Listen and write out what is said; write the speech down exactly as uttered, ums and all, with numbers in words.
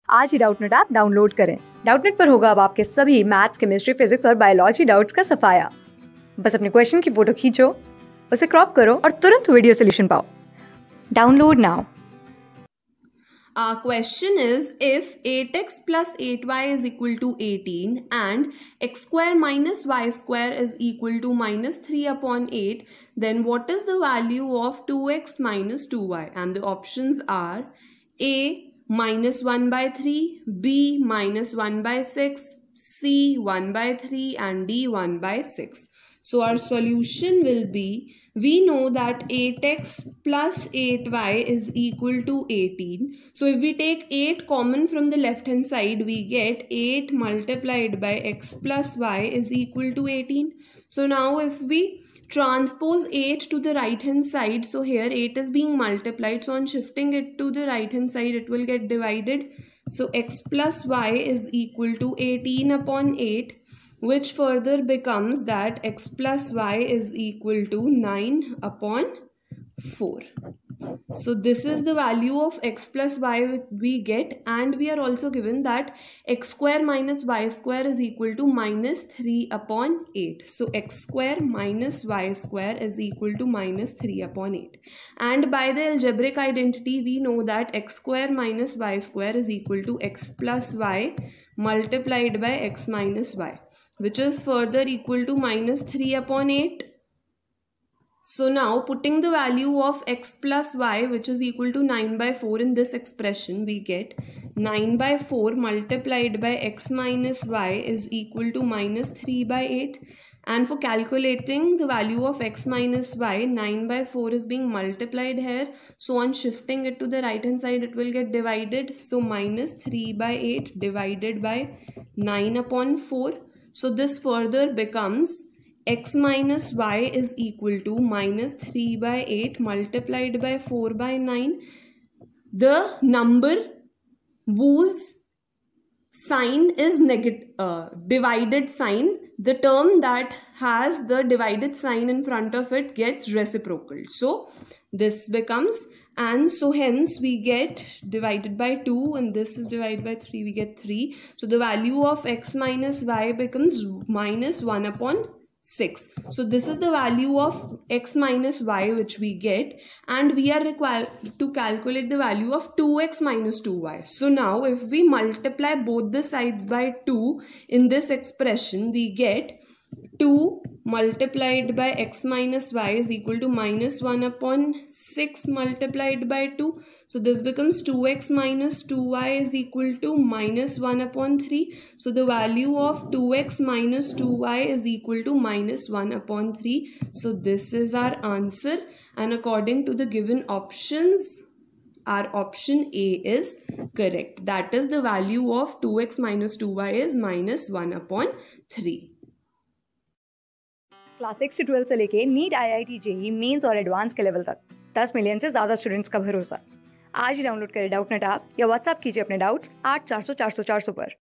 आज ही Doubtnet app download करें। डाउटनेट पर होगा अब आपके सभी मैथ्स, केमिस्ट्री, फिजिक्स और बायोलॉजी डाउट्स का सफाया। बस अपने क्वेश्चन की फोटो खींचो, उसे क्रॉप करो और तुरंत वीडियो सोल्यूशन पाओ। Download now. Our question is, if eight x plus eight y is equal to eighteen and x square minus y square is equal to minus three upon eight, then what is the value of two x minus two y? And the options are A minus one by three, B minus one by six, C one by three and D one by six. So our solution will be, we know that eight x plus eight y is equal to eighteen. So if we take eight common from the left hand side, we get eight multiplied by x plus y is equal to eighteen. So now if we transpose eight to the right hand side, so here eight is being multiplied, so on shifting it to the right hand side it will get divided. So x plus y is equal to eighteen upon eight, which further becomes that x plus y is equal to nine upon four. So this is the value of x plus y we get, and we are also given that x square minus y square is equal to minus three upon eight. So x square minus y square is equal to minus three upon eight. And by the algebraic identity, we know that x square minus y square is equal to x plus y multiplied by x minus y, which is further equal to minus three upon eight. So now putting the value of x plus y, which is equal to nine by four in this expression, we get nine by four multiplied by x minus y is equal to minus three by eight. And for calculating the value of x minus y, nine by four is being multiplied here. So on shifting it to the right hand side, it will get divided. So minus three by eight divided by nine upon four. So this further becomes x minus y is equal to minus three by eight multiplied by four by nine. The number whose sign is negative, uh, divided sign, the term that has the divided sign in front of it gets reciprocal. So this becomes, and so hence we get divided by two, and this is divided by three, we get three. So the value of x minus y becomes minus one upon six. So this is the value of x minus y which we get, and we are required to calculate the value of two x minus two y. So now if we multiply both the sides by two in this expression, we get two multiplied by x minus y is equal to minus one upon six multiplied by two. So this becomes two x minus two y is equal to minus one upon three. So the value of two x minus two y is equal to minus one upon three. So this is our answer, and according to the given options, our option A is correct. That is, the value of two x minus two y is minus one upon three. Class six से twelfth से लेके NEET, I I T, JEE Mains और advance के level तक दस million से ज्यादा students का भरोसा। आज ही डाउनलोड करें डाउटनेट ऐप या व्हाट्सएप कीजिए अपने डाउट्स आठ चार सौ चार सौ चार सौ पर।